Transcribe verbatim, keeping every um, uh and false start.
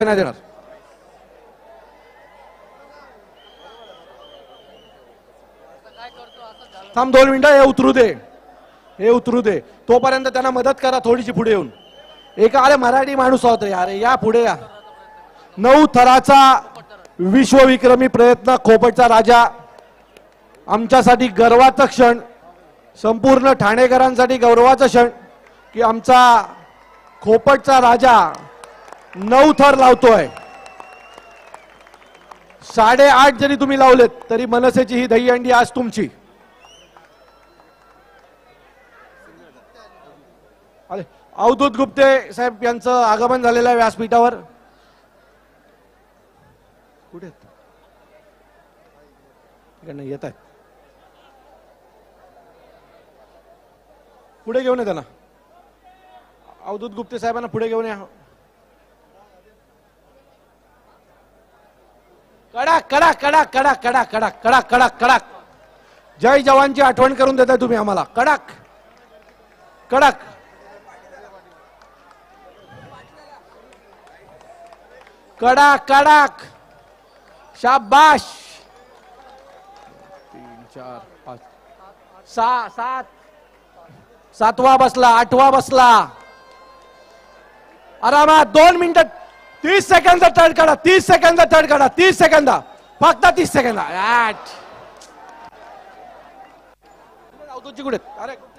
नाही देणार. थांब दोन मिनिटं, हे उतरू दे, हे उतरू दे. तोपर्यंत त्यांना मदत करा थोडीशी पुढे येऊन. एका अरे मराठी माणूस आहोत यार, या पुढे या. नऊ थराचा विश्वविक्रमी प्रयत्न, खोपटचा राजा. आमच्यासाठी गर्वाचा क्षण, संपूर्ण ठाणेकरांसाठी गौरवाचा क्षण की आमचा खोपटचा राजा नऊ थर लावतोय. साडेआठ जरी तुम्ही लावलेत तरी मनसेची ही दहीहंडी आज तुमची. अरे अवधूत गुप्ते साहेब यांचं आगमन झालेलं आहे व्यासपीठावर. कुठे नाही येत आहेत, पुढे घेऊन ये त्यांना. अवधूत गुप्ते साहेबांना पुढे घेऊन या. कडक कडक कडक कडक कडक कडक कडक कडक कडक. जय जवानची आठवण करून देताय तुम्ही आम्हाला. कडक कडक कडक कडक. शाबाश. तीन चार पाच सहा सात. सातवा बसला, आठवा बसला. आरामात दोन मिनिटं तीस सेकंद थर्ड काढा. तीस सेकंद थर्ड काढा. तीस सेकंद फक्त तीस सेकंद. अवधूतजी कुठे? अरे